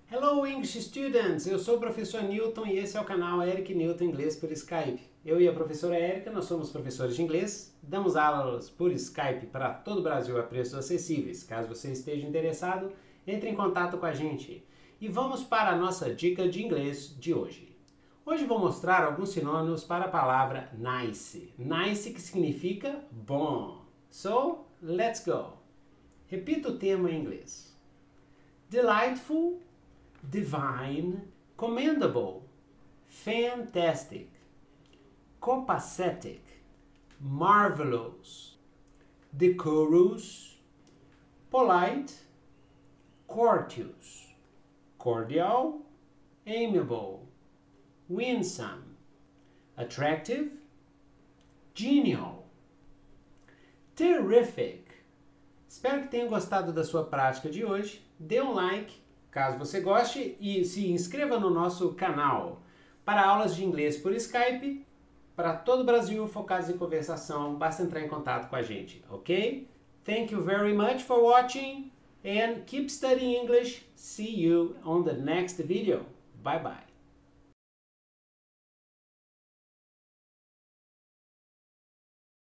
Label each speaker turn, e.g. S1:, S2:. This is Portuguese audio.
S1: Hello English students! Eu sou o professor Newton e esse é o canal Eric Newton Inglês por Skype. Eu e a professora Erika, nós somos professores de inglês, damos aulas por Skype para todo o Brasil a preços acessíveis. Caso você esteja interessado, entre em contato com a gente. E vamos para a nossa dica de inglês de hoje. Hoje vou mostrar alguns sinônimos para a palavra nice. Nice que significa bom. So, let's go! Repita o termo em inglês. Delightful, divine, commendable, fantastic, copacetic, marvelous, decorous, polite, courteous, cordial, amiable, winsome, attractive, genial, terrific. Espero que tenham gostado da sua prática de hoje. Dê um like caso você goste e se inscreva no nosso canal para aulas de inglês por Skype para todo o Brasil focados em conversação. Basta entrar em contato com a gente, ok? Thank you very much for watching and keep studying English. See you on the next video. Bye bye.